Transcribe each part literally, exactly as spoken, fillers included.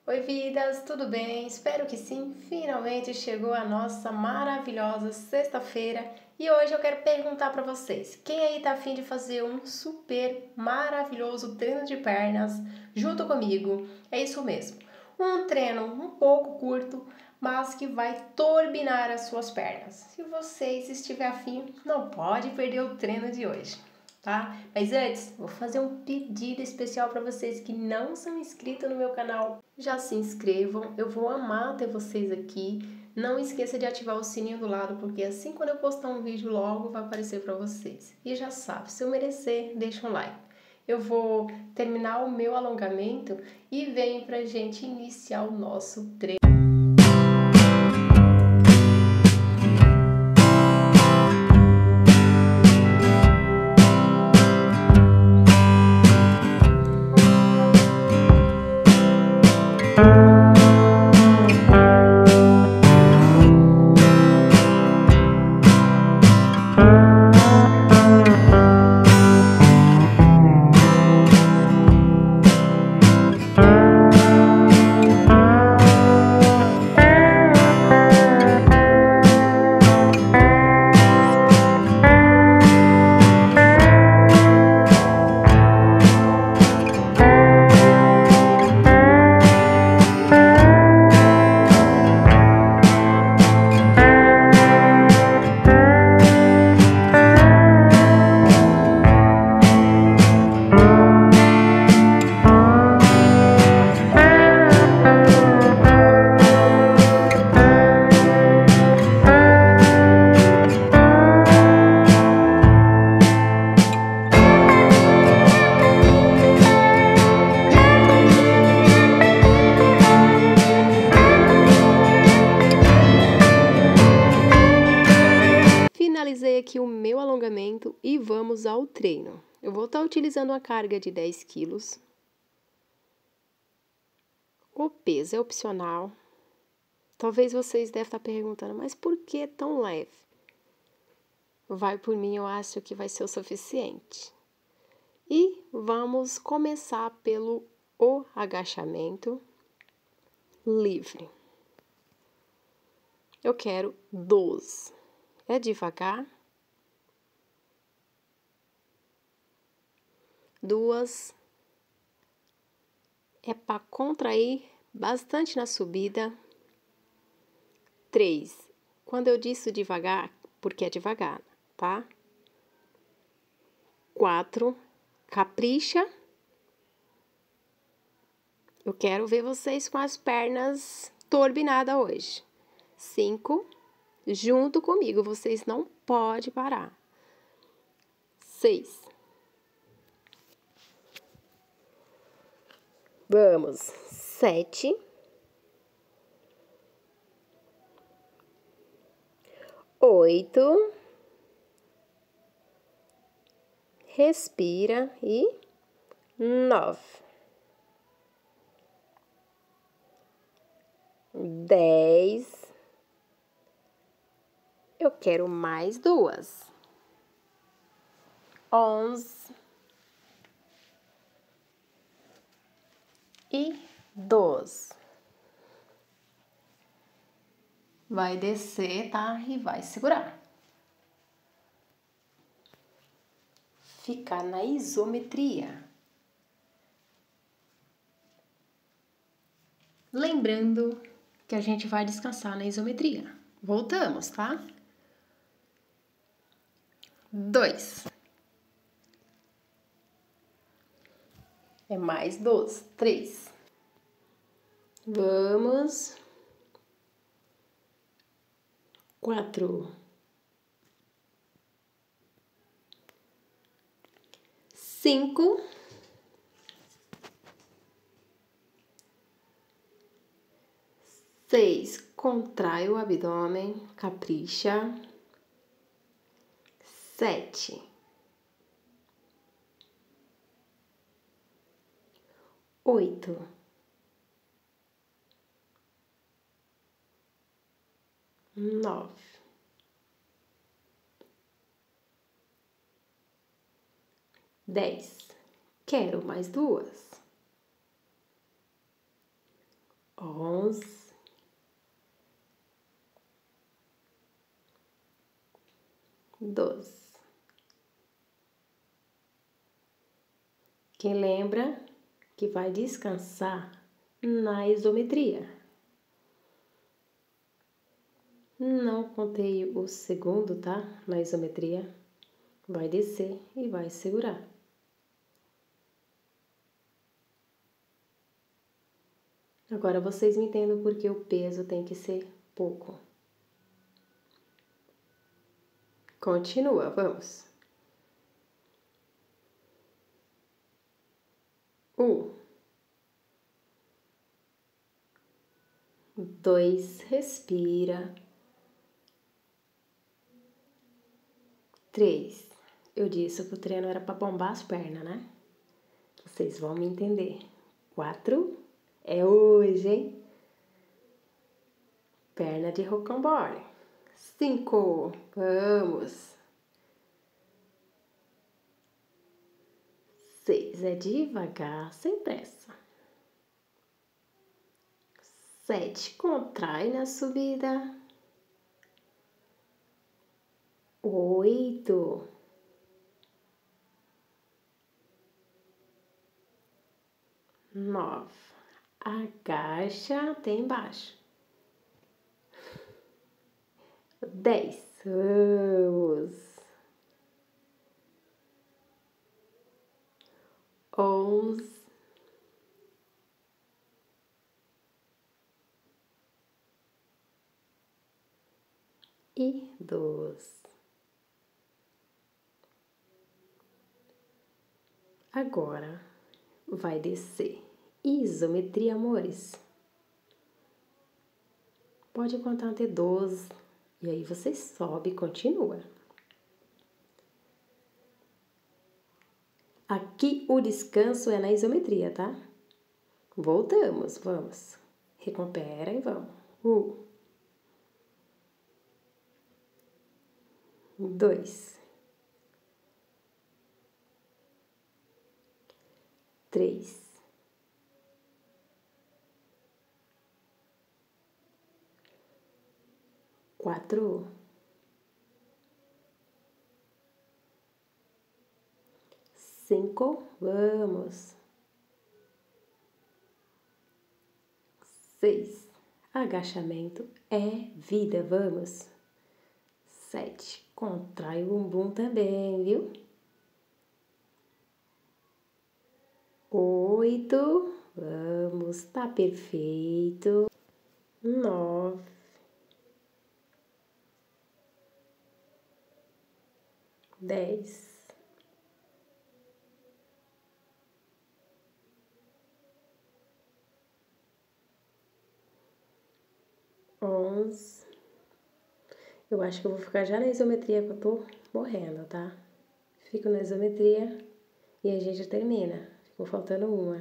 Oi, vidas, tudo bem? Espero que sim. Finalmente chegou a nossa maravilhosa sexta-feira e hoje eu quero perguntar para vocês: quem aí tá afim de fazer um super maravilhoso treino de pernas junto comigo? É isso mesmo. Um treino um pouco curto, mas que vai turbinar as suas pernas. Se vocês estiverem afim, não pode perder o treino de hoje. Tá? Mas antes, vou fazer um pedido especial para vocês que não são inscritos no meu canal. Já se inscrevam, eu vou amar ter vocês aqui. Não esqueça de ativar o sininho do lado, porque assim quando eu postar um vídeo logo vai aparecer para vocês. E já sabe, se eu merecer, deixa um like. Eu vou terminar o meu alongamento e vem pra gente iniciar o nosso treino. Finalizei aqui o meu alongamento e vamos ao treino. Eu vou estar utilizando uma carga de dez quilos. O peso é opcional. Talvez vocês devem estar perguntando, mas por que tão leve? Vai por mim, eu acho que vai ser o suficiente. E vamos começar pelo o agachamento livre. Eu quero doze. É devagar. Duas. É para contrair bastante na subida. Três. Quando eu disse devagar, porque é devagar, tá? Quatro. Capricha. Eu quero ver vocês com as pernas turbinadas hoje. Cinco. Junto comigo, vocês não podem parar. Seis. Vamos. Sete. Oito. Respira e nove. Dez. Eu quero mais duas. Onze. E doze. Vai descer, tá? E vai segurar. Ficar na isometria. Lembrando que a gente vai descansar na isometria. Voltamos, tá? Dois. É mais doze. Três. Vamos. Quatro. Cinco. Seis. Contrai o abdômen, capricha. Sete. Oito. Nove. Dez. Quero mais duas. onze, doze. Quem lembra que vai descansar na isometria. Não contei o segundo, tá? Na isometria. Vai descer e vai segurar. Agora vocês me entendem porque o peso tem que ser pouco. Continua, vamos. Um. Dois, respira. Três. Eu disse que o treino era para bombar as pernas, né? Vocês vão me entender. Quatro. É hoje, hein? Perna de rocambole. Cinco. Vamos. Seis. É devagar, sem pressa. Sete. Contrai na subida. Oito. Nove. Agacha até embaixo. Dez. Vamos. Onze. E doze. Agora vai descer. Isometria, amores. Pode contar até doze. E aí você sobe e continua. Aqui o descanso é na isometria, tá? Voltamos, vamos. Recupera e vamos. Um. Dois. Três. Quatro. Cinco. Vamos. Seis. Agachamento é vida, vamos. Sete. Contrai o bumbum também, viu? Oito. Vamos, tá perfeito. Nove. Dez. Onze. Eu acho que eu vou ficar já na isometria que eu tô morrendo, tá? Fico na isometria e a gente termina. Ficou faltando uma.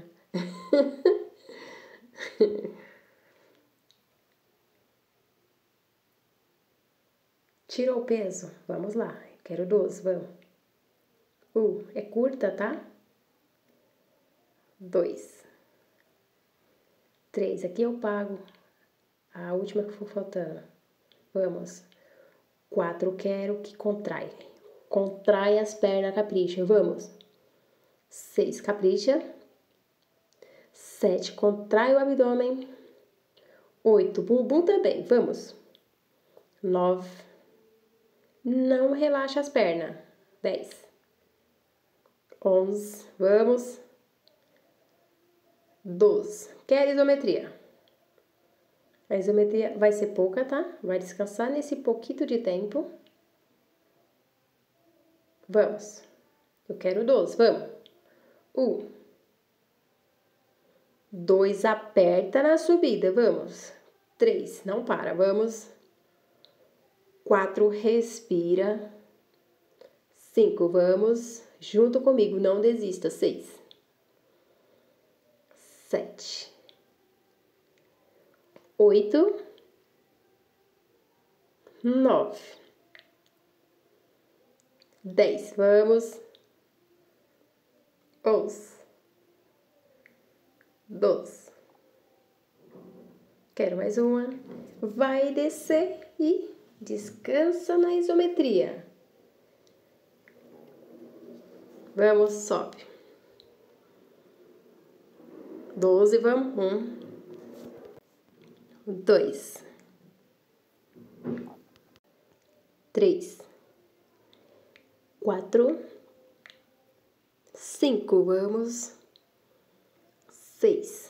Tirou o peso? Vamos lá. Quero doze, vamos. Um, é curta, tá? Dois. Três, aqui eu pago. A última que for faltando. Vamos. Quatro, quero que contrai. Contrai as pernas, capricha. Vamos. Seis, capricha. Sete, contrai o abdômen. Oito, bumbum também. Vamos. Nove. Não relaxa as pernas. Dez. Onze. Vamos. Doze. Quer isometria? A isometria vai ser pouca, tá? Vai descansar nesse pouquinho de tempo. Vamos. Eu quero doze. Vamos. Um. Dois. Aperta na subida. Vamos. Três. Não para. Vamos. Quatro. Respira. Cinco. Vamos. Junto comigo. Não desista. Seis. Sete. Oito. Nove. Dez. Vamos. Onze. Doze. Quero mais uma. Vai descer e descansa na isometria. Vamos, sobe. Doze, vamos. Um. Dois. Três. Quatro. Cinco, vamos. Seis.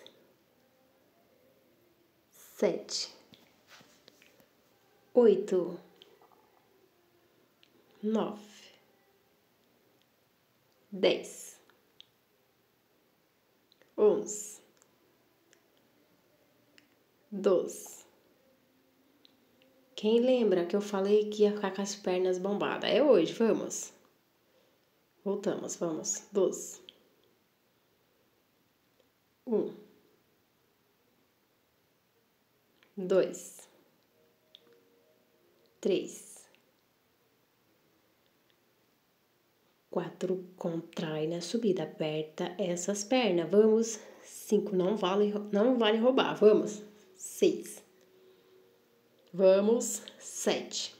Sete. Oito. Nove. Dez. Onze. Doze. Quem lembra que eu falei que ia ficar com as pernas bombadas? É hoje, vamos. Voltamos, vamos. Doze. Um. Dois. Três. Quatro. Contrai na subida. Aperta essas pernas. Vamos. Cinco. Não vale, não vale roubar. Vamos. Seis. Vamos. Sete.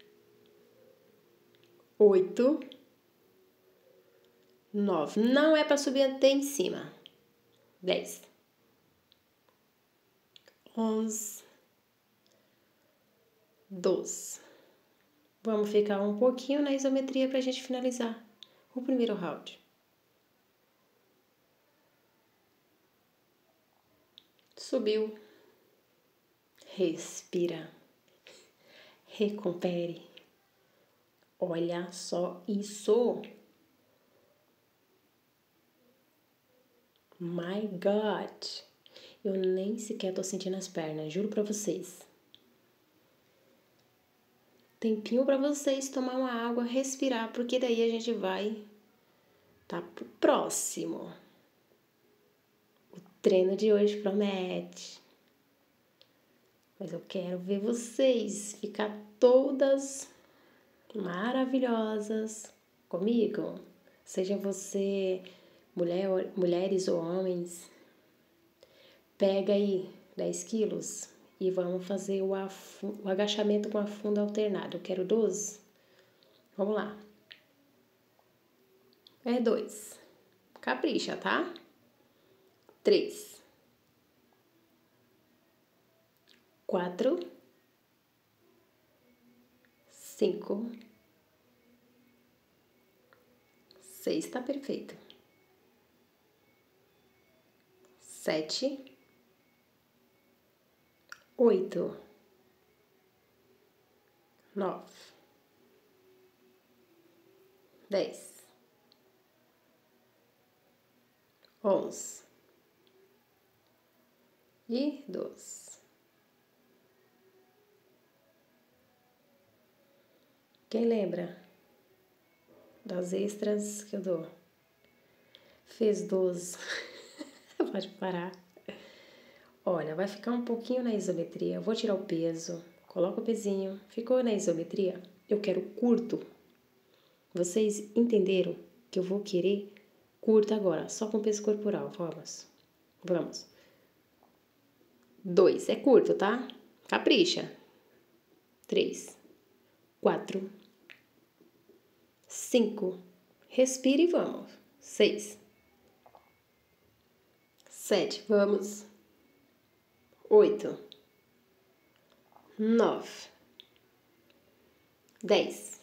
Oito. Nove. Não é para subir até em cima. Dez. Onze. Doze. Vamos ficar um pouquinho na isometria para a gente finalizar o primeiro round. Subiu. Respira. Recupere. Olha só isso. My God. Eu nem sequer tô sentindo as pernas, juro pra vocês. Tempinho pra vocês tomar uma água, respirar, porque daí a gente vai tá pro próximo. O treino de hoje promete. Mas eu quero ver vocês ficar todas maravilhosas comigo. Seja você mulher, mulheres ou homens. Pega aí dez quilos e vamos fazer o, o agachamento com afundo alternado. Eu quero doze. Vamos lá. É dois. Capricha, tá? Três. Quatro. Cinco. Seis, tá perfeito. Sete. Oito. Nove. Dez. Onze. E doze. Quem lembra das extras que eu dou? Fez doze. Pode parar. Olha, vai ficar um pouquinho na isometria. Eu vou tirar o peso. Coloca o pezinho. Ficou na isometria? Eu quero curto. Vocês entenderam que eu vou querer curto agora, só com peso corporal. Vamos. Vamos. Dois. É curto, tá? Capricha. Três. Quatro. Cinco. Respire e vamos. Seis. Sete. Vamos. Oito. Nove. Dez.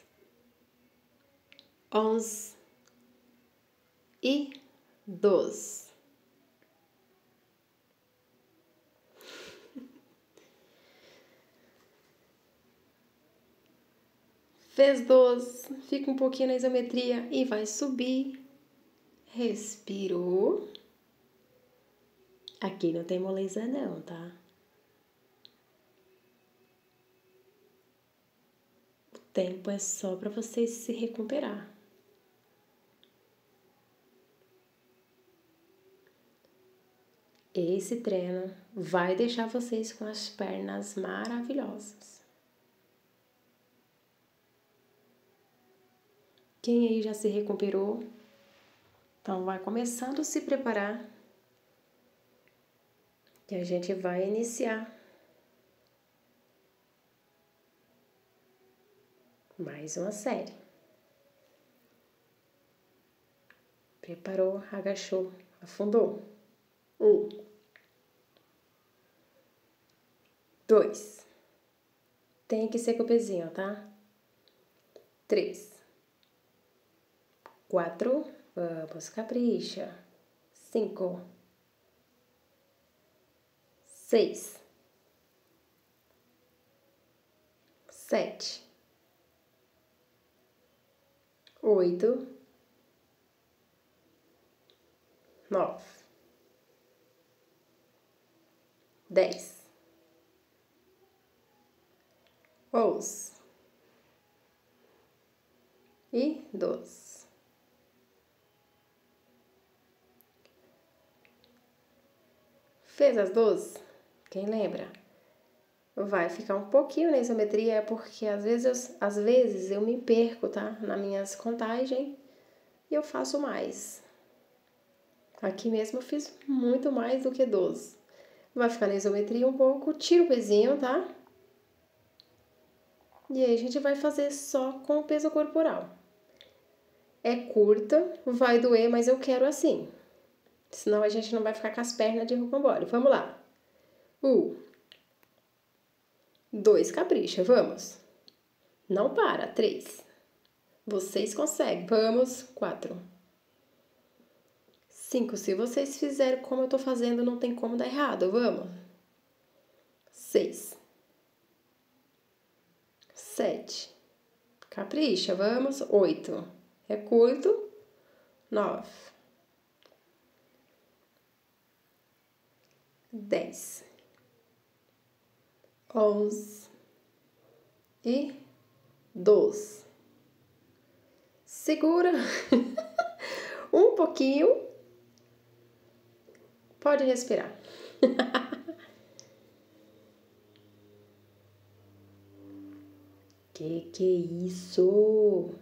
Onze. E doze. Fez doze, fica um pouquinho na isometria e vai subir. Respirou. Aqui não tem moleza não, tá? O tempo é só para vocês se recuperar. Esse treino vai deixar vocês com as pernas maravilhosas. Quem aí já se recuperou? Então, vai começando a se preparar. Que a gente vai iniciar Mais uma série. Preparou, agachou, afundou. Um. Dois. Tem que ser com o pezinho, tá? Três. Quatro. Vamos, capricha. Cinco. Seis. Sete. Oito. Nove. Dez. Onze. E doze. Fez as doze? Quem lembra? Vai ficar um pouquinho na isometria, é porque às vezes, eu, às vezes eu me perco, tá? Nas minhas contagens e eu faço mais. Aqui mesmo eu fiz muito mais do que doze. Vai ficar na isometria um pouco, tira o pezinho, tá? E aí a gente vai fazer só com o peso corporal. É curta, vai doer, mas eu quero assim. Senão a gente não vai ficar com as pernas de rocambole. Vamos lá. Um. Dois, capricha, vamos. Não para. Três. Vocês conseguem. Vamos. Quatro. Cinco. Se vocês fizerem como eu tô fazendo, não tem como dar errado. Vamos. Seis. Sete. Capricha, vamos. Oito. É curto. Nove. Dez. Onze. E doze. Segura um pouquinho. Pode respirar. Que que é isso?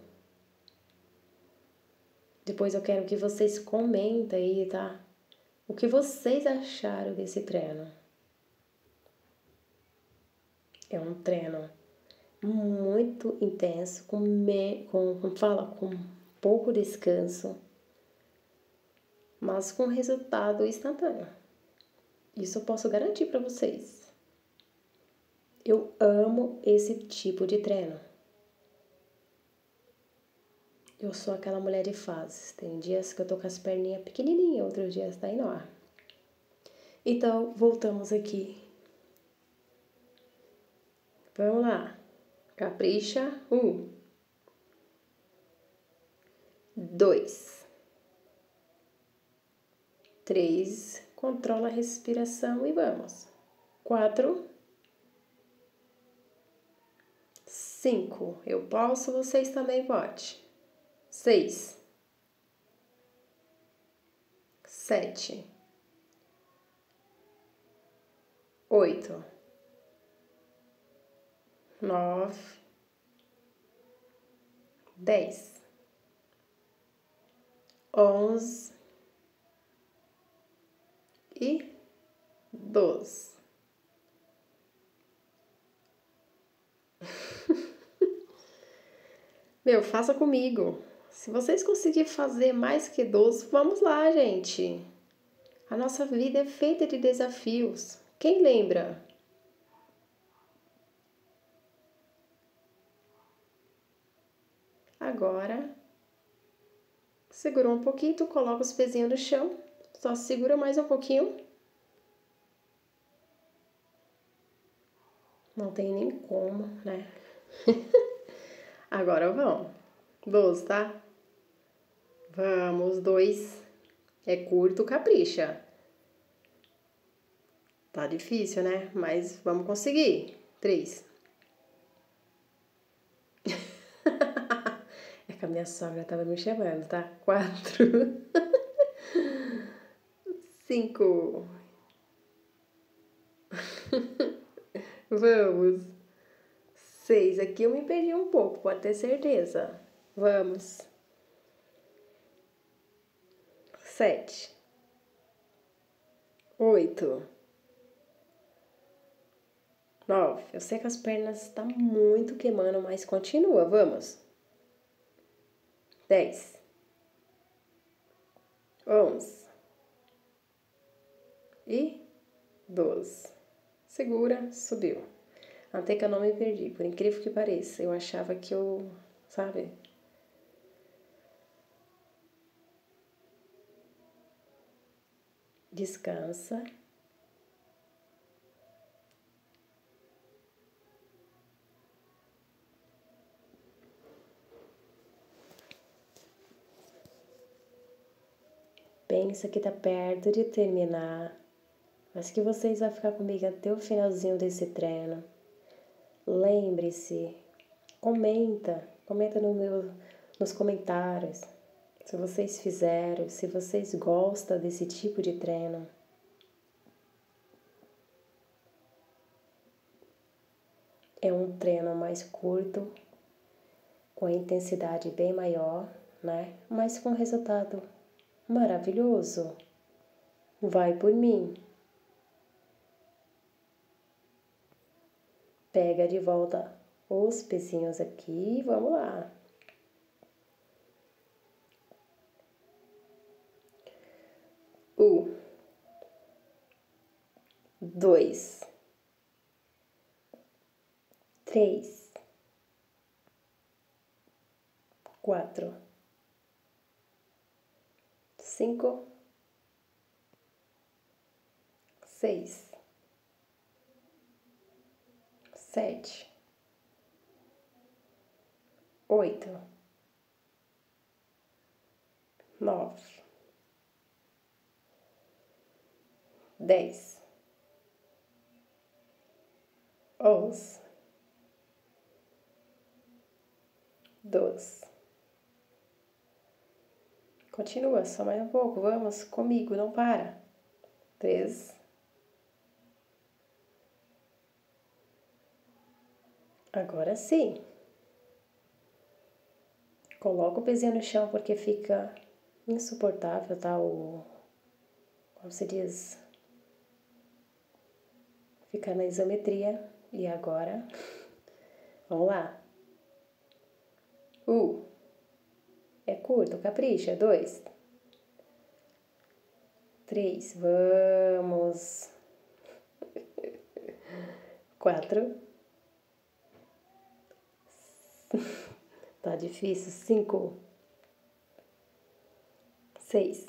Depois eu quero que vocês comentem aí, tá? O que vocês acharam desse treino? É um treino muito intenso, com, me, com, com fala, com pouco descanso, mas com resultado instantâneo. Isso eu posso garantir para vocês. Eu amo esse tipo de treino. Eu sou aquela mulher de fases. Tem dias que eu tô com as perninhas pequenininhas, outros dias tá enorme. Então, voltamos aqui. Vamos lá. Capricha. Um. Dois. Três. Controla a respiração e vamos. Quatro. Cinco. Eu posso, vocês também podem. Seis. Sete. Oito. Nove. Dez. Onze. E doze. Meu, faça comigo. Se vocês conseguirem fazer mais que doze, vamos lá, gente. A nossa vida é feita de desafios. Quem lembra? Agora, segurou um pouquinho, tu coloca os pezinhos no chão. Só segura mais um pouquinho. Não tem nem como, né? Agora vamos. doze, tá? Vamos, dois. É curto, capricha. Tá difícil, né? Mas vamos conseguir. Três. É que a minha sogra tava me chamando, tá? Quatro. Cinco. Vamos. Seis. Aqui eu me perdi um pouco, pode ter certeza. Vamos. Sete. Oito. Nove. Eu sei que as pernas estão muito queimando, mas continua, vamos. Dez. Onze. E doze. Segura, subiu. Até que eu não me perdi, por incrível que pareça. Eu achava que eu, sabe? Descansa. Pensa que tá perto de terminar, mas que vocês vão ficar comigo até o finalzinho desse treino. Lembre-se, comenta, comenta no meu, nos comentários se vocês fizeram, se vocês gostam desse tipo de treino. É um treino mais curto, com a intensidade bem maior, né? Mas com resultado maravilhoso. Vai por mim. Pega de volta os pezinhos aqui e vamos lá. Um, dois, três, quatro, cinco, seis, sete, oito, nove, dez, onze, doze. Continua, só mais um pouco, vamos comigo, não para. treze. Agora sim. Coloca o pezinho no chão porque fica insuportável, tá? O, como se diz? Fica na isometria. E agora, vamos lá. Um. É curto, capricha. Dois. Três. Vamos. Quatro. Tá difícil. Cinco. Seis.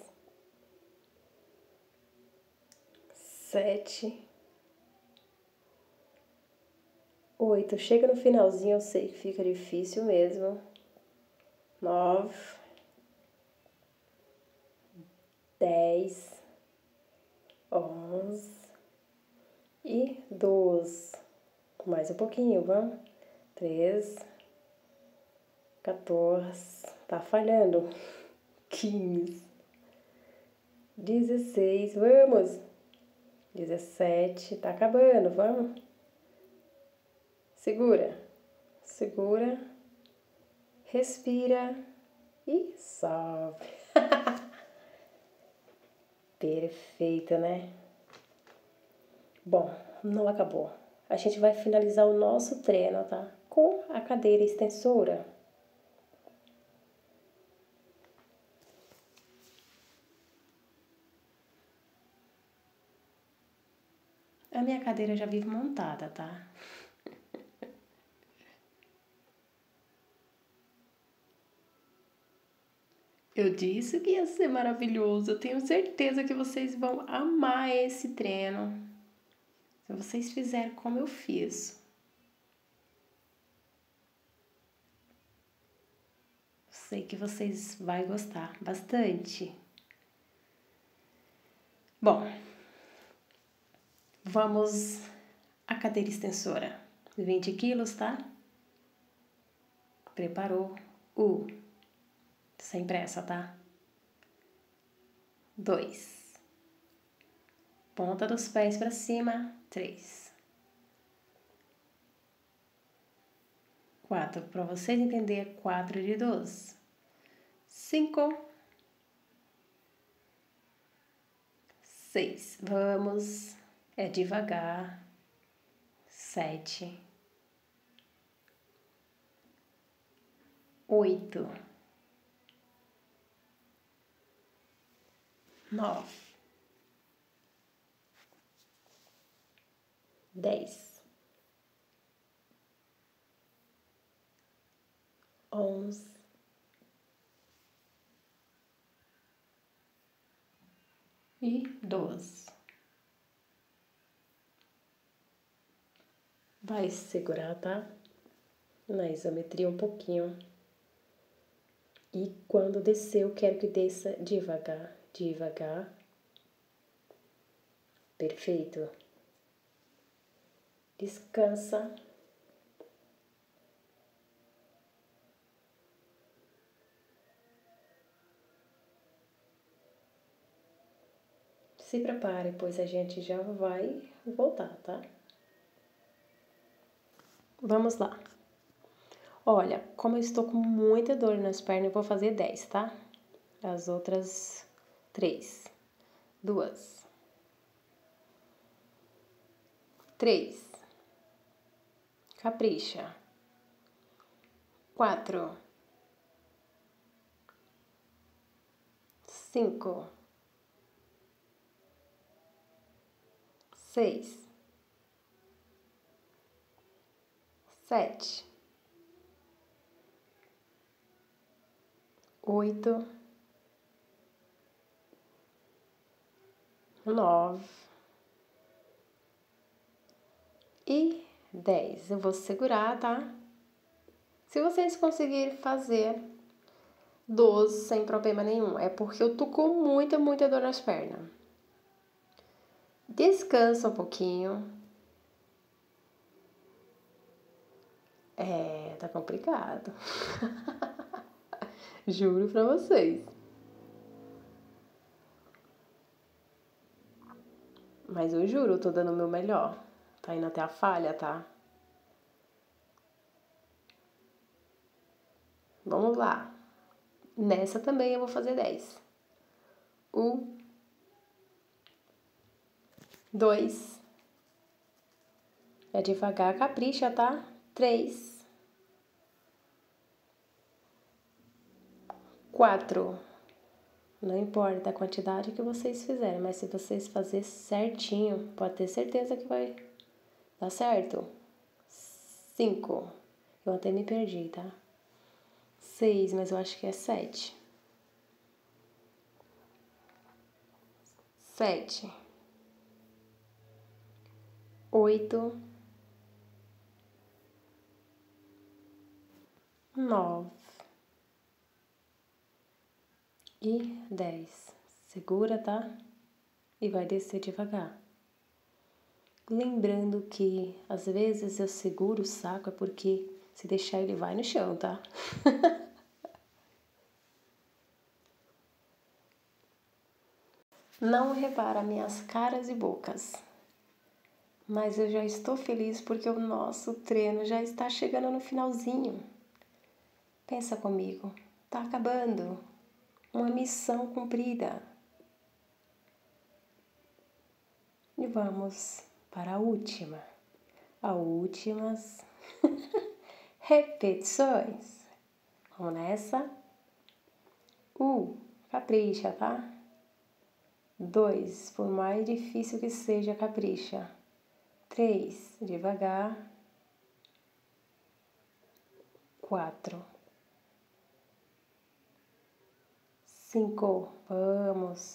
Sete. Oito. Chega no finalzinho, eu sei que fica difícil mesmo. Nove. Dez. Onze. E doze. Mais um pouquinho, vamos? Treze. quatorze. Tá falhando. quinze. dezesseis. Vamos. dezessete. Tá acabando, vamos? Segura. Segura. Respira. E sobe. Perfeito, né? Bom, não acabou. A gente vai finalizar o nosso treino, tá? Com a cadeira extensora. A minha cadeira já vive montada, tá? Eu disse que ia ser maravilhoso. Eu tenho certeza que vocês vão amar esse treino. Se vocês fizerem como eu fiz. Sei que vocês vão gostar bastante. Bom, vamos à cadeira extensora. vinte quilos, tá? Preparou. Um. Sem pressa, tá? Dois. Ponta dos pés para cima. Três. Quatro. Para vocês entenderem, quatro de doze. Cinco. Seis. Vamos. É devagar. sete, oito, nove, dez, onze, e doze. Vai segurar, tá? Na isometria um pouquinho. E quando descer, eu quero que desça devagar, devagar. Perfeito. Descansa. Se prepare, pois a gente já vai voltar, tá? Vamos lá. Olha, como eu estou com muita dor nas pernas, eu vou fazer dez, tá? As outras três. Duas. Três. Capricha. Quatro. Cinco. Seis. Sete. Oito. Nove. E dez. Eu vou segurar, tá? Se vocês conseguirem fazer doze sem problema nenhum, é porque eu tô com muita, muita dor nas pernas. Descansa um pouquinho. É, tá complicado. Juro pra vocês. Mas eu juro, eu tô dando o meu melhor. Tá indo até a falha, tá? Vamos lá. Nessa também eu vou fazer dez. Um. Dois. É devagar, capricha, tá? Três. Quatro. Não importa a quantidade que vocês fizerem, mas se vocês fazerem certinho, pode ter certeza que vai dar certo. Cinco. Eu até me perdi, tá? Seis, mas eu acho que é sete. Sete. Oito. Nove. E dez. Segura, tá? E vai descer devagar. Lembrando que às vezes eu seguro o saco é porque se deixar ele vai no chão, tá? Não repara minhas caras e bocas, mas eu já estou feliz porque o nosso treino já está chegando no finalzinho. Pensa comigo, tá acabando. Uma missão cumprida. E vamos para a última. As últimas repetições. Vamos nessa? Um, capricha, tá? Dois, por mais difícil que seja, capricha. Três, devagar. Quatro. Cinco, vamos.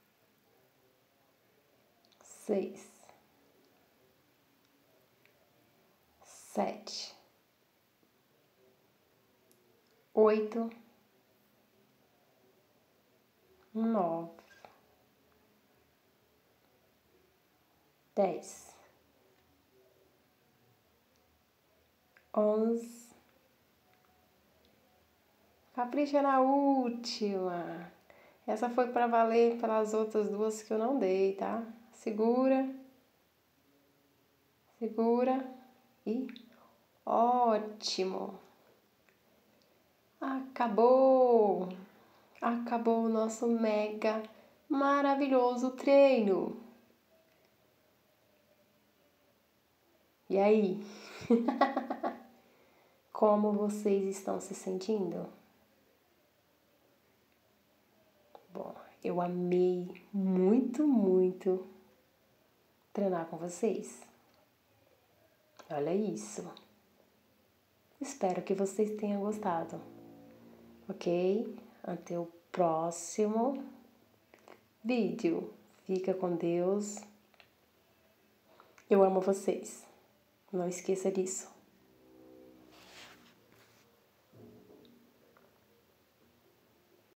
Seis. Sete. Oito. Nove. Dez. Onze. Capricha na última. Essa foi para valer pelas outras duas que eu não dei, tá? Segura. Segura. E ótimo. Acabou. Acabou o nosso mega maravilhoso treino. E aí? Como vocês estão se sentindo? Bom, eu amei muito, muito treinar com vocês. Olha isso. Espero que vocês tenham gostado. Ok? Até o próximo vídeo. Fica com Deus. Eu amo vocês. Não esqueça disso.